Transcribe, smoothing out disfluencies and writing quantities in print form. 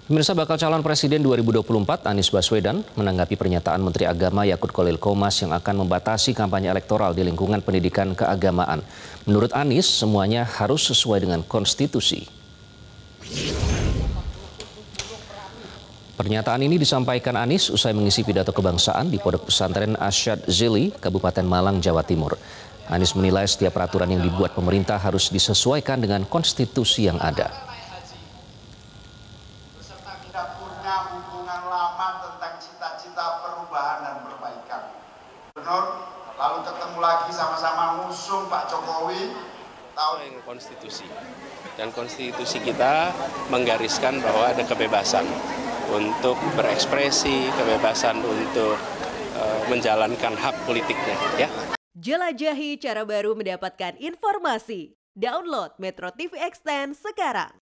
Pemirsa, bakal calon presiden 2024 Anies Baswedan menanggapi pernyataan Menteri Agama Yakut Kholil Qomas yang akan membatasi kampanye elektoral di lingkungan pendidikan keagamaan. Menurut Anies, semuanya harus sesuai dengan konstitusi. Pernyataan ini disampaikan Anies usai mengisi pidato kebangsaan di Pondok Pesantren Asyad Zili, Kabupaten Malang, Jawa Timur. Anies menilai setiap peraturan yang dibuat pemerintah harus disesuaikan dengan konstitusi yang ada. Tidak punya hubungan lama tentang cita-cita perubahan dan perbaikan. Gubernur lalu ketemu lagi sama-sama ngusung Pak Jokowi tahun konstitusi, dan konstitusi kita menggariskan bahwa ada kebebasan untuk berekspresi, kebebasan untuk menjalankan hak politiknya, ya. Jelajahi cara baru mendapatkan informasi. Download Metro TV Extend sekarang.